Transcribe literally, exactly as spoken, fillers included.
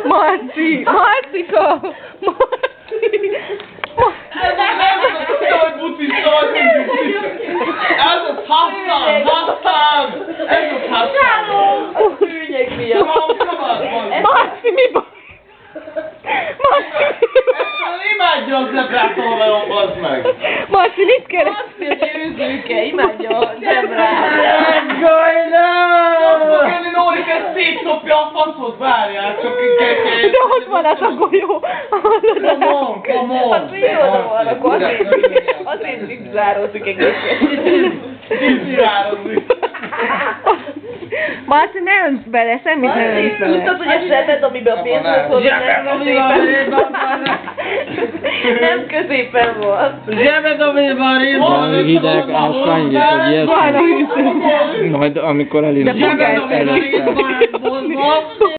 Marci! Marcika! Marci! Nem tudta, hogy bucista vagy, mint bucista. Ez az Hassan, Hassan! Ez az Hassan! A szűnyeg miatt. Marci, mi baj? Marci, mi baj? Ezt imádja a zebrát olvajon, bazd meg! Marci, mit keres? Azt, hogy őzőke, imádja a zebrát. Gajna! Jönni Nórik, ezt szétszopja a faszot, várjál, csak kekej. De ott van az a golyó. Come on, come on. Hát mi oda van, akkor azért, azért zigzározik egészet. Zigzározik. Marci, ne önts bele, semmit ne önts bele. Tudtad, hogy a zsebed, amiben a pénzt hozod, nem középen. Nem középen volt. Zsebed, amiben részt Valami hideg, ásvány, vagy ilyesmi. Majd amikor elindul. De fogás. Zsebed, amiben részt van,